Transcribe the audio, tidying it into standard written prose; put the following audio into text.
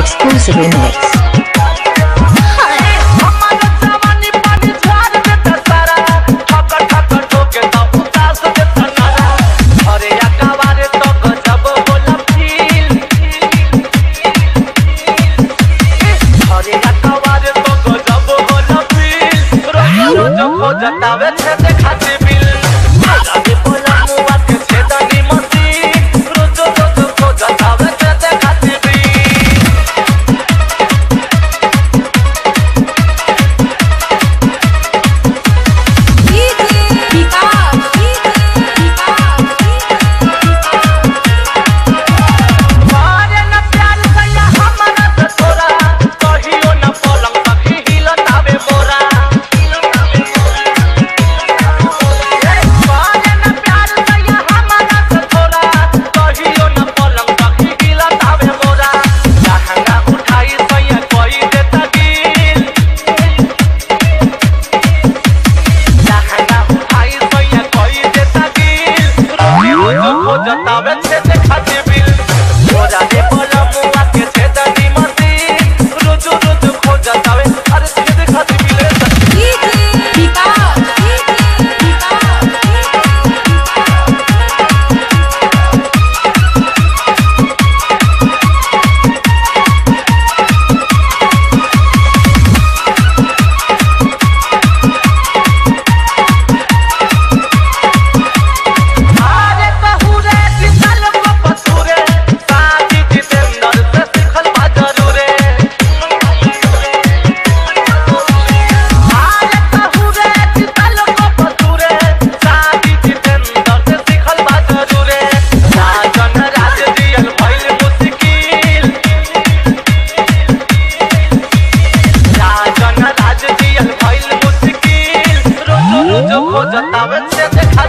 exclusive remix. जतावे छे खाती bill आगे बोला मुआ के छेदनी मसी रोज रोज को जतावे छे खाती बिल मारे न प्यार सैया हमरा से तोरा कहियो न पलंग पखी हिलतावे मोरा जतावे छे खाती बिल मोरा दे बोला मुआ के छेदनी मसी रोज रोज खो जतावे अरे छे खाती बिल जतावे छे